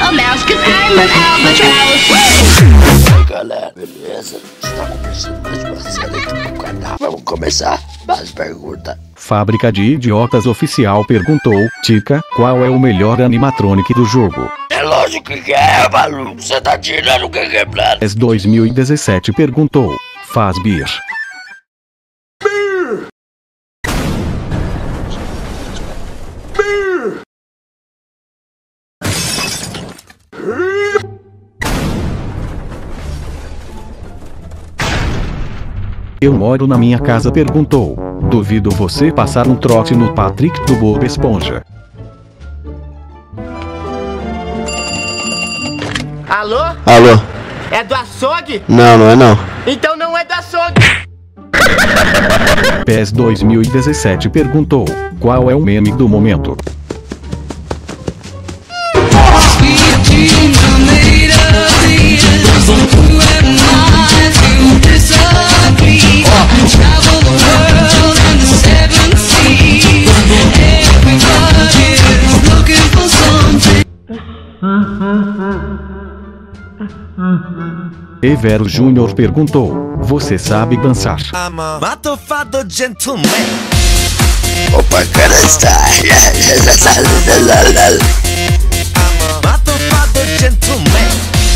a mouse, 'cause I'm an albatross. Galera, beleza? Está começando mais uma série aqui no canal. Vamos começar as perguntas. Fábrica de Idiotas Oficial perguntou, Tica, qual é o melhor animatronic do jogo? É lógico que é, maluco. Você tá tirando o que é plano. Es 2017 perguntou, Fazbear. Eu moro na minha casa perguntou, duvido você passar um trote no Patrick do Bob Esponja. Alô? Alô? É do açougue? Não, não é não. Então não é do açougue. PES 2017 perguntou, qual é o meme do momento? Evero Júnior perguntou, você sabe dançar? Matofado gentleman. Opa, cara, está. Matofado gentleman.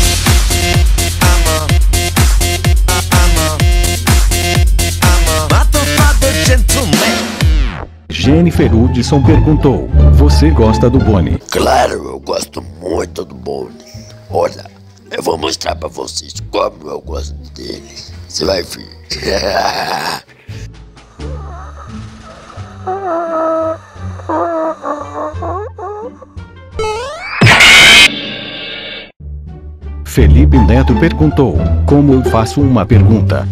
Matofado gentleman. Jennifer Hudson perguntou, você gosta do Bonnie? Claro, eu gosto muito do Bonnie. Olha, eu vou mostrar pra vocês como eu gosto dele. Você vai ver. Felipe Neto perguntou, como eu faço uma pergunta?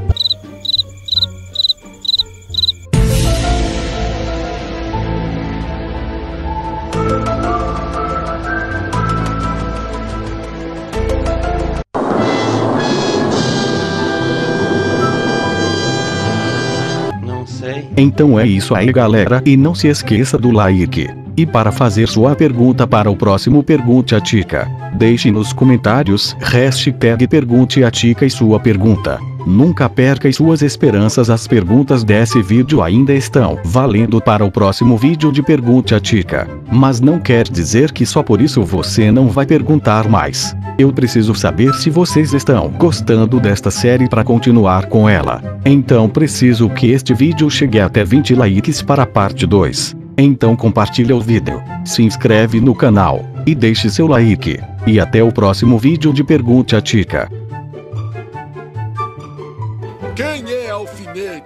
Então é isso aí galera, e não se esqueça do like. E para fazer sua pergunta para o próximo Pergunte a Tica, deixe nos comentários hashtag Pergunte a Tica e sua pergunta. Nunca perca suas esperanças, as perguntas desse vídeo ainda estão valendo para o próximo vídeo de Pergunte a Tica. Mas não quer dizer que só por isso você não vai perguntar mais. Eu preciso saber se vocês estão gostando desta série para continuar com ela. Então preciso que este vídeo chegue até 20 likes para a parte 2. Então compartilha o vídeo, se inscreve no canal, e deixe seu like. E até o próximo vídeo de Pergunte a Tica. Quem é alfinete?